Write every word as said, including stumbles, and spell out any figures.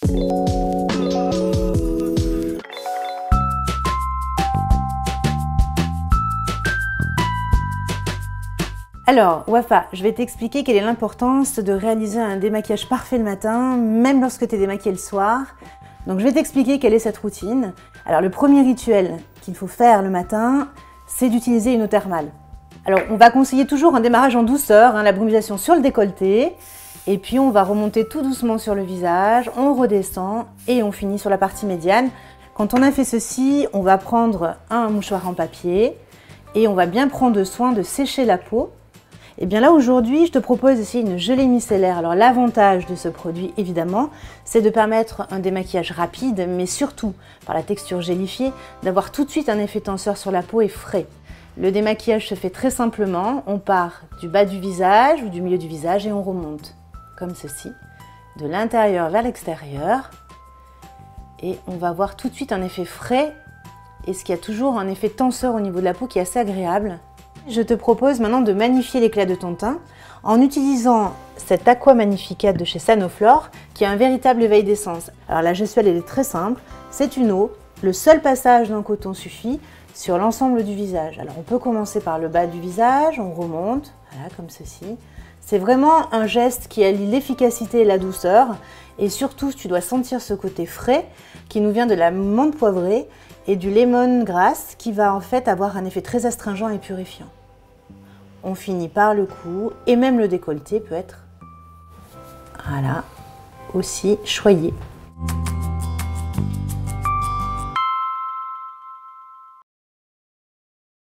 Alors, Wafa, je vais t'expliquer quelle est l'importance de réaliser un démaquillage parfait le matin, même lorsque tu es démaquillé le soir. Donc, je vais t'expliquer quelle est cette routine. Alors, le premier rituel qu'il faut faire le matin, c'est d'utiliser une eau thermale. Alors, on va conseiller toujours un démarrage en douceur, hein, la brumisation sur le décolleté, et puis on va remonter tout doucement sur le visage, on redescend et on finit sur la partie médiane. Quand on a fait ceci, on va prendre un mouchoir en papier et on va bien prendre soin de sécher la peau. Et bien là aujourd'hui, je te propose ici une gelée micellaire. Alors l'avantage de ce produit, évidemment, c'est de permettre un démaquillage rapide, mais surtout, par la texture gélifiée, d'avoir tout de suite un effet tenseur sur la peau et frais. Le démaquillage se fait très simplement, on part du bas du visage ou du milieu du visage et on remonte, comme ceci, de l'intérieur vers l'extérieur. Et on va avoir tout de suite un effet frais, et ce qui a toujours un effet tenseur au niveau de la peau qui est assez agréable. Je te propose maintenant de magnifier l'éclat de ton teint en utilisant cette Aqua Magnificat de chez Sanoflore qui est un véritable éveil d'essence. Alors la gestuelle elle est très simple, c'est une eau, le seul passage d'un coton suffit sur l'ensemble du visage. Alors on peut commencer par le bas du visage, on remonte, voilà comme ceci. C'est vraiment un geste qui allie l'efficacité et la douceur et surtout tu dois sentir ce côté frais qui nous vient de la menthe poivrée et du lemongrass qui va en fait avoir un effet très astringent et purifiant. On finit par le cou et même le décolleté peut être voilà, aussi choyé.